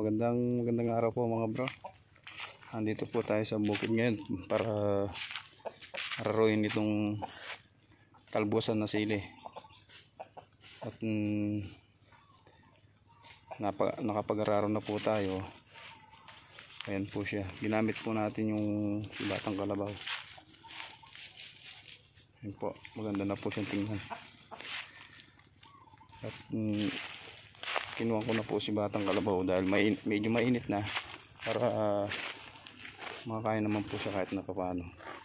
magandang araw po mga bro. Andito po tayo sa bukid ngayon para araruin itong talbusan na sili. At nakapag-araro na po tayo. Ayan po siya. Ginamit po natin yung batang kalabaw. Ayan po, maganda na po siyang tingnan. At kinuha ko na po si batang kalabaw dahil medyo mainit na para makakain naman po siya kahit na paano.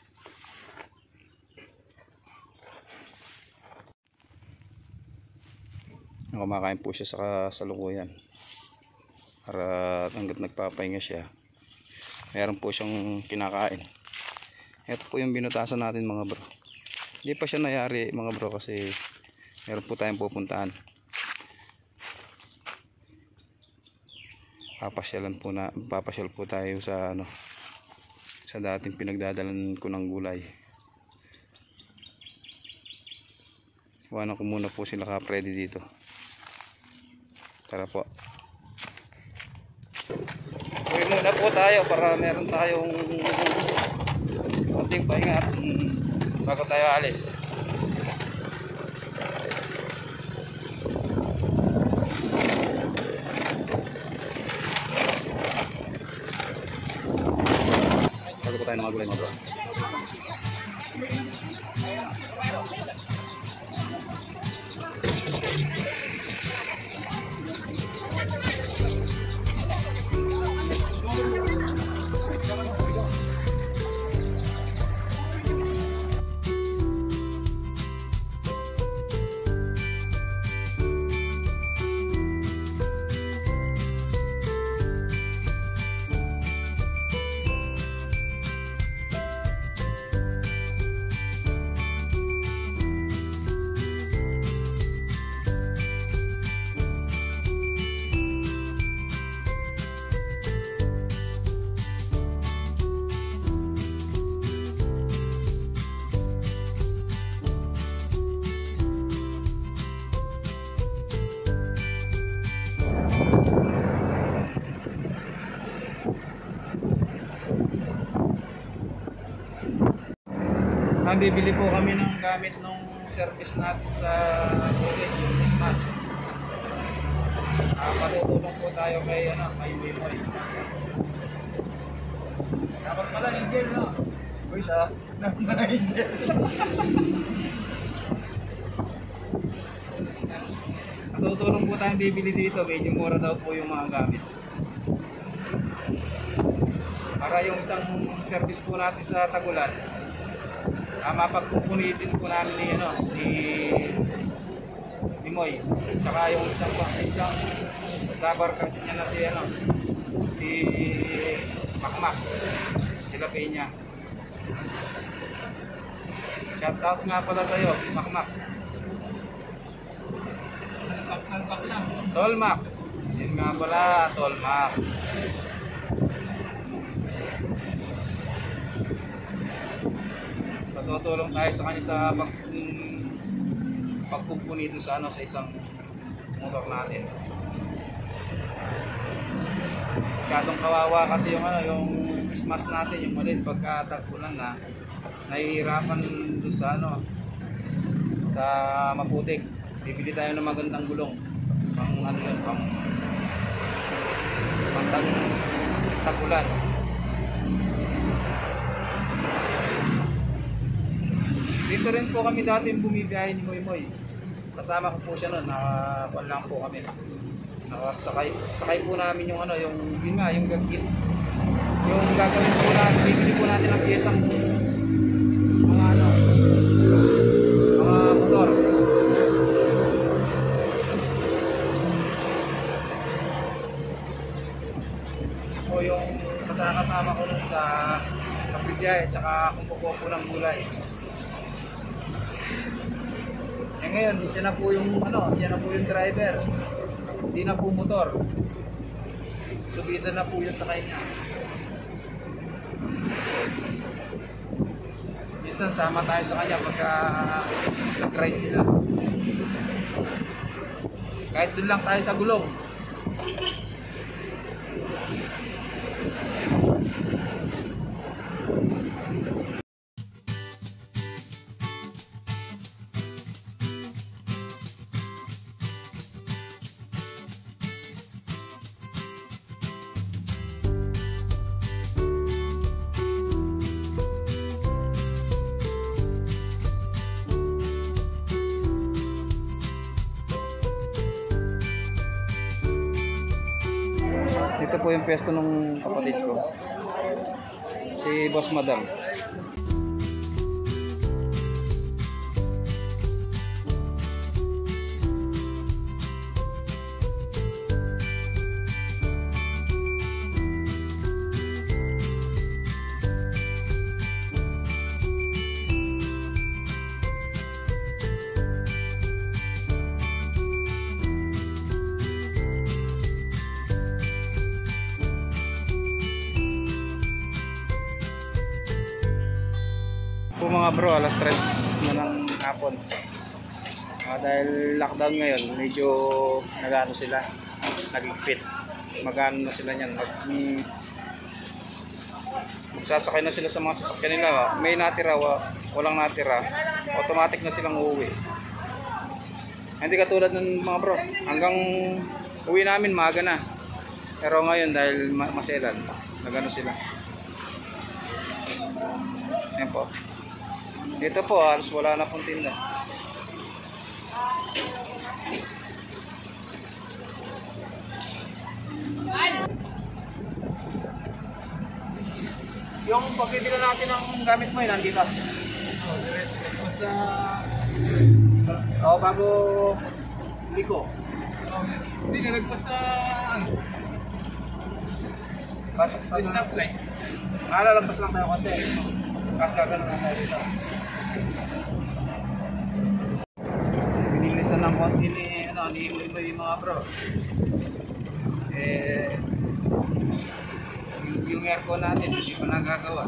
Kumakain po siya sa kasalukuyan para hanggat nagpapahinga siya meron po siyang kinakain. Ito po yung binutasan natin mga bro. Hindi pa siya nayari mga bro kasi meron po tayong pupuntahan. Papasyal po tayo sa sa dating pinagdadalan ko ng gulay. Iwanan ko muna po sila ka-ready dito. Tara po. Uwi muna po tayo para meron tayong konting pahinga bago tayo alis. Bago po tayo ng mga gulay mga bro. Bibili po kami ng gamit ng service natin sa Christmas. Patutulong po tayo kay Mimoy. Dapat pala Angel, no? Wait na Angel. Patutulong po tayong bibili dito. Medyo mura daw po yung mga gamit. Para yung isang service po natin sa Tagulan, mapagpupunitin po namin ni Moy. Tsaka yung isang dabar cards niya na si Makmak. Sila niya. Shout out nga pala sa'yo, Makmak. Tolmak. Yun nga pala, Tolmak. Tutulong tayo sa kanya sa pagpupuni dito sa isang motor natin. Masyadong kawawa kasi yung Christmas natin, yung maliit pagkatagpunan na nahihirapan doon sa sa Maputik. Bibili tayo ng magandang gulong pang tagulan. Dito rin po kami dati bumibiyahe ni Moy. Kasama ko po siya noon, nakakuan lang po kami. Sakay po namin yung yung gagit. Yung gagawin po natin, bibili po natin ang piyesang mga motor. Po yung kasama ko noon sa biyahe, tsaka kumukuha po ng gulay. Ngayon, siya na po yung driver. Hindi na po motor. Subida na po yun sa kanya. Minsan sama tayo sa kanya pagka nag-ride sila. Kahit doon lang tayo sa gulong. Ito po yung pwesto ng kapatid ko. Si Boss Madam. Po mga bro, alas 3 na ng hapon. Dahil lockdown ngayon, medyo nagano sila, nagigpit. Magano na sila niyan, magsasakay na sila sa mga sasakyan nila. May natira, walang natira, automatic na silang uuwi. Hindi katulad ng mga bro, hanggang uwi namin maaga na. Pero ngayon dahil maselan, nagano sila. Yan po. Dito po, halos wala na pong tinda. Yung pagkitila natin ng gamit mo yun, nandito. Bago liko. Hindi ka nagpasa Pasok sa stoplight. Lalagpas lang tayo konti. Kasi gano'n na tayo dito. Binilisan ng konti ni yung mga bro. Yung aircon natin, hindi pa nagagawa.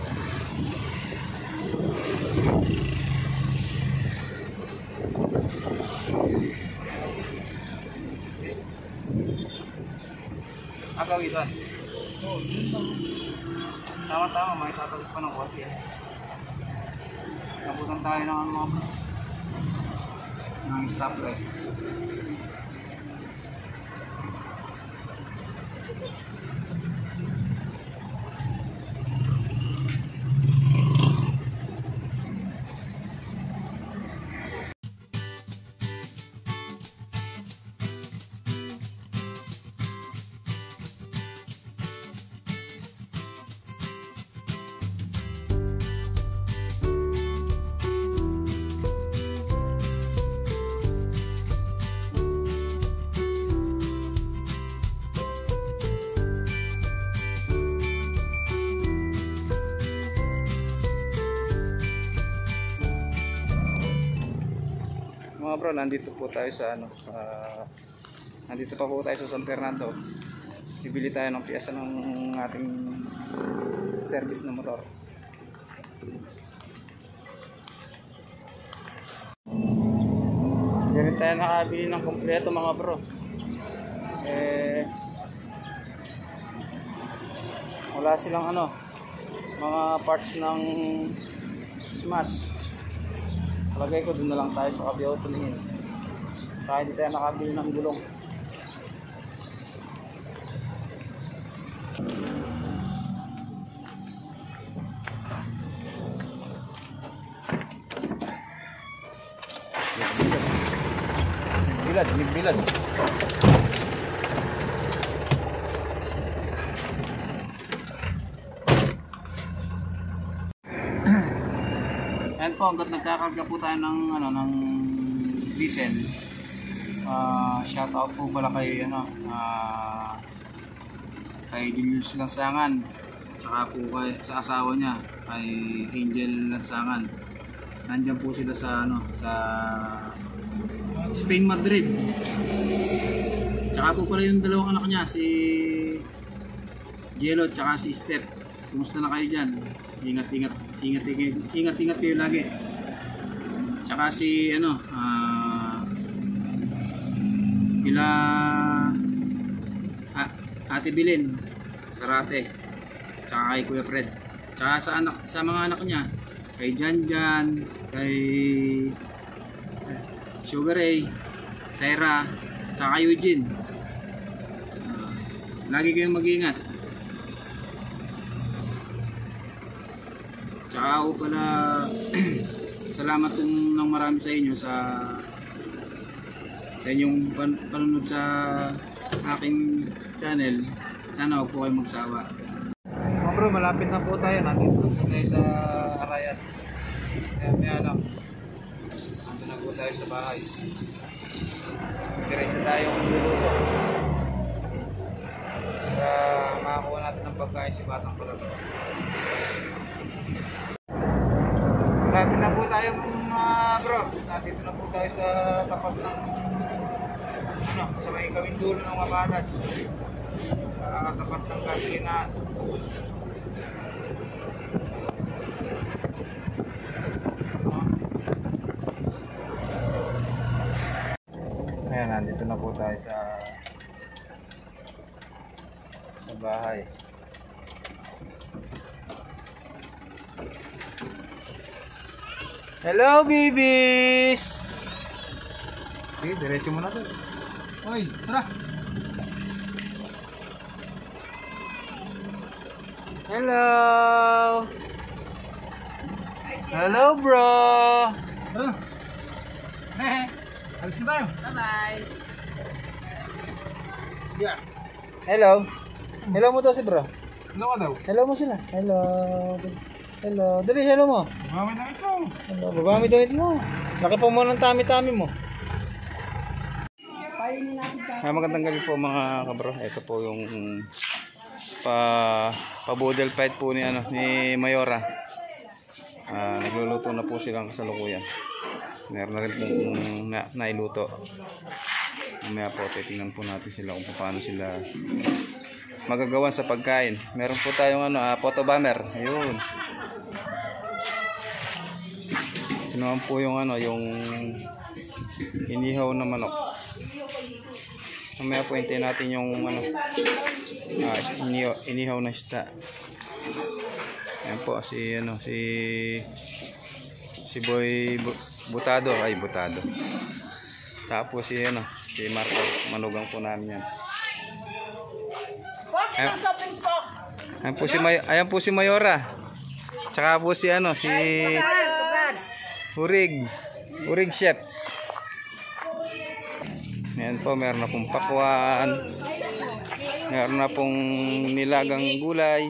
Agaw ito. Tama-tama, may tatagos pa ng konti. Nabutan tayo ng mga stoplight. Mga bro, nandito po tayo sa nandito pa po tayo sa San Fernando. Bibili tayo ng piyesa ng ating service na motor. Ganito tayo nakabili ng kompleto mga bro. Wala silang mga parts ng Smash. Lagay ko doon na lang tayo sa Kabiyaw tumingin. Kaya hindi tayo nakabili ng gulong. Bilad. Ayan po, hanggat nagkakarga po tayo ng diesel. Shout out po pala kay kay Julius Lansangan, tsaka po sa asawa niya, kay Angel Lansangan. Nandiyan po sila sa sa Spain, Madrid. Tsaka po pala yung dalawang anak niya, si Jello tsaka si Steph. Kumusta na kayo dyan? Ingat kayo lagi. Tsaka si Ate Bilin Sarate, tsaka kay Kuya Fred, tsaka sa mga anak niya, kay Janjan, kay Sugar Ray, Sarah, tsaka Eugene. Lagi kayong mag-iingat. Tsaka ako pala salamat ng marami sa inyo sa inyong panunod sa aking channel. Sana huwag po kayo magsawa. Mga bro, malapit na po tayo. Nandito na po tayo sa Arayan. Kaya lang. Nandito na po tayo sa bahay. Diretso tayo kung luluto. Para makakuha natin ng pagkain si Batang Kulot. Malapit na po tayo mga bro. Nandito na po tayo sa tapat ng sa may gawing dulo ng Mabalad. Sa tapat ng gasolinahan. Ayan, nandito na po tayo sa bahay. Hello, babies! Okay, diretso mo na to. Hoy, tara! Hello! Hello, bro! Tara! Alis na tayo! Bye-bye. Yeah! Hello! Hello mo to si bro. Ano ka daw? Hello mo sila. Hello. Hello. Dali, hello mo. Mami na ito! Hello. Babami damit mo. Laki pa mo ng tami-tami mo. Magandang gabi po mga kabro. Ito po yung pa-budel fight po ni Mayora. Nagluluto na po silang kasalukuyan. Meron na rin pong nailuto. Mamaya po titingnan po natin sila kung paano sila magagawan sa pagkain. Meron po tayong photo bomber. Ayun. Kinuha po yung yung inihaw na manok. Mamaya po hintayin natin yung inihaw na isda. Ayan po si Boy Butado, Butado. Tapos si Marco, manugang po namin yan. Ayan po si Mayora. Tsaka po si Hurig Chef. Ayan po, meron na pong pakwan. Meron na pong nilagang gulay.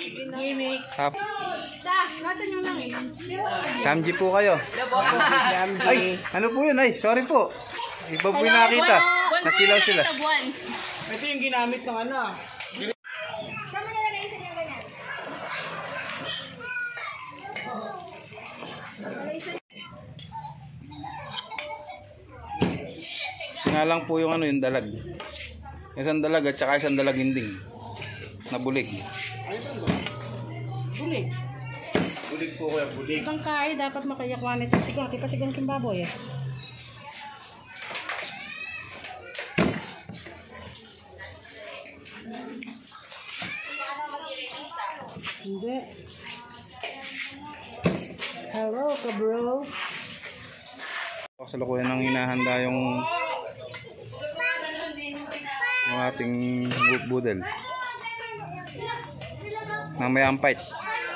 Samji po kayo. Ay, ano po yun? Ay, sorry po. Iba po yung nakita. Nasilaw sila. Ito yung ginamit ng Nga lang po yung yung dalag. Isang dalag at saka isang dalaginding. Na bulig. Bulig. Bulig po kuya, bulig. Ibang kaya dapat makayakwan ito. Sigang, kipasigang kimbaboy eh. Hindi. Hello, kabro. Kasalukuyan nang hinahanda yung ating budel. Mamaya ang fight.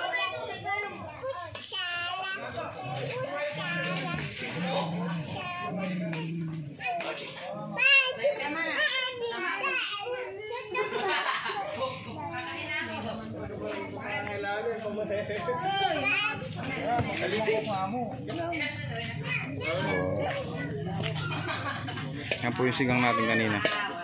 Yan po yung sigang natin kanina.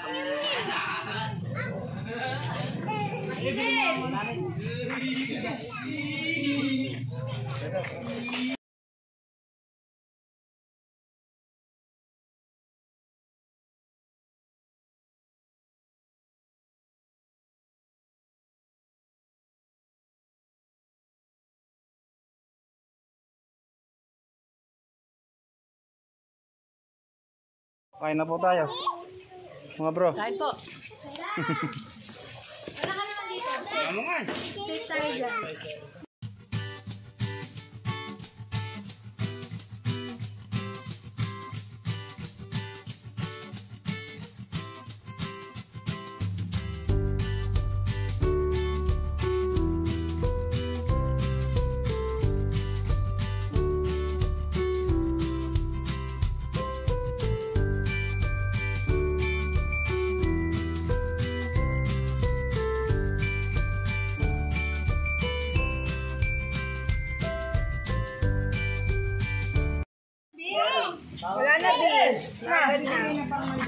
Kain na po tayo. Mga bro. Kain po. Ano nga? Take tayo dyan.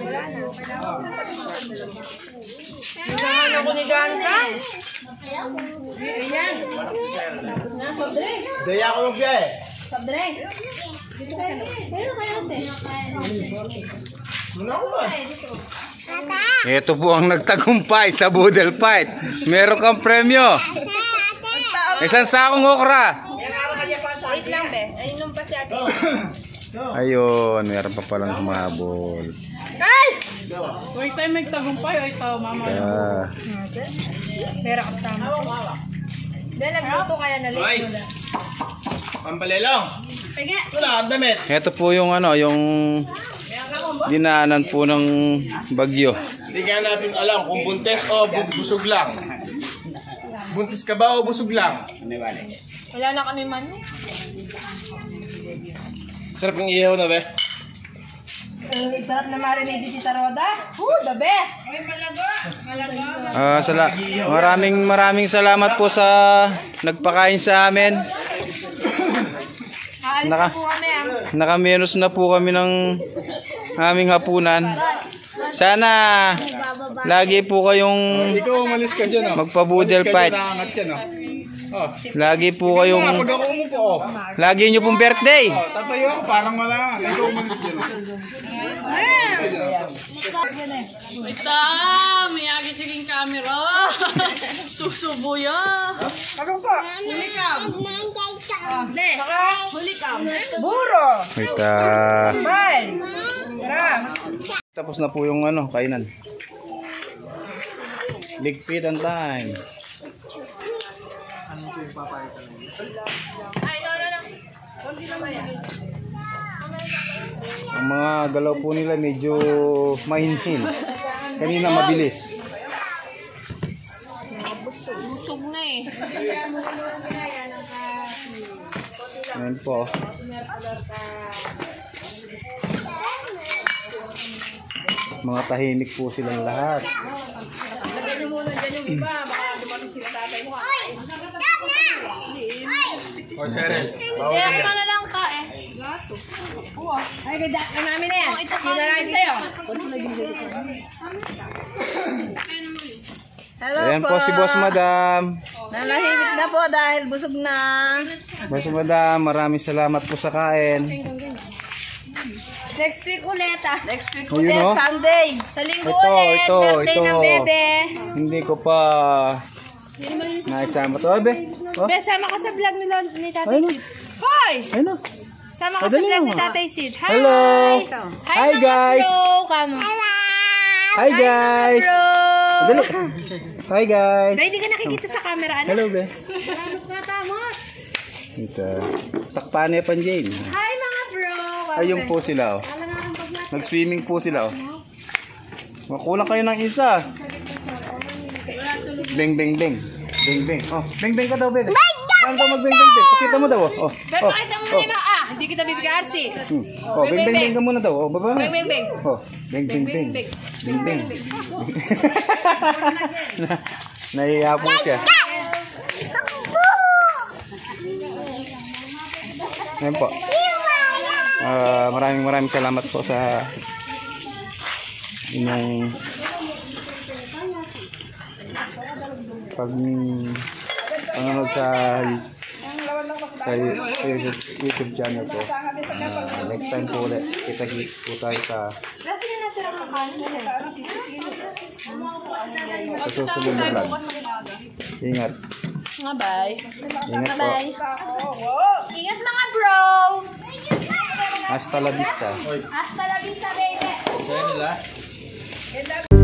Nagkahan ako ni Johnson. Daya ako yung biya eh. Muna ako ba? Ito po ang nagtagumpay sa Boodle Fight. Meron kang premyo. Isang sakong okra. Wait lang, be. Ayun pa si ate. Ayun, meron pa palang humabol. Ay! Wait tayo magtagumpay. Ay, tao, mama. Pera ka tama. Dahil nagluto kaya na-late mo na. Pambalelong. Wala kang damit. Ito po yung yung dinaanan po ng bagyo. Hindi ka natin alam kung buntis o busog lang. Buntis ka ba o busog lang? Wala na kami man. Sarap yung ihaw na be. Sarap na marinade ni Tita Roda. The best! Maraming salamat po sa nagpakain sa amin. Aalis na po kami Nakamenos na po kami ng aming hapunan. Sana lagi po kayong Ikaw umalis ka dyan oh. magpa-boodle fight. Naangat yan oh. Oh. Lagi po kayong Pag ako umupo oh. lagi nyo pong birthday. Oh, tatayo ako parang wala. Ikaw umalis dyan oh. Ita, miyagi siging camera. Susubo ya. Tapos na po yung kainan. Ligpitan time. Ang mga galaw po nila medyo mahinhin. Kanina mabilis. Busog na eh. Ayan po. Mga tahimik po silang lahat. Oh, Cheryl. Kaya ka na lang ka eh. Ay, ganda ka namin na yan. Sino lang sa'yo? Hello Ayan po si Boss Madam. Nanahimik na po dahil busog na. Boss Madam, maraming salamat po sa kain. Next week ulit ah. Next week Ayun, ulit, oh. Sunday. Sa linggo Ito, ulit. ito, Birthday ito. ng bebe. Hindi ko pa naisama to. Abe? Oh, Be, sama ka sa vlog ni Tatay Ayun. Sid. Hoy! ayun na. Sama ka sa Madali vlog lang, ni ah. Tatay Sid. Hi! Hello! Hi, Hi, mga guys! bro! Kamo. Hi guys! Bro! Madali. Hi guys! Be, hindi ka nakikita sa camera. Ano? Hello, be. Ito. Takpan niya pan Jane. Hi, mga bro! Ayun po sila, oh. Nag-swimming po sila, oh. Makulang kayo ng isa. Beng, beng, beng. Beng, beng. Oh, beng, beng ka daw, be. Paano ka mag-beng, beng, beng? Pakita mo daw, oh. Be, pakita mo na yung mga hindi kita bibigyan si. Oh, beng, beng, beng ka muna daw. Oh, baba. Beng, beng, beng. Oh, beng, beng, beng. Beng, beng. Nahiya po siya. Ayan po. Maraming salamat po sa inyong panonood sa YouTube channel ko. Next time po ulit, kita-kits po tayo sa susunod na vlog. Ingat. Bye. Ingat po. Ingat mga bro! Hasta la vista. Hasta la vista, baby! Cheryl ah.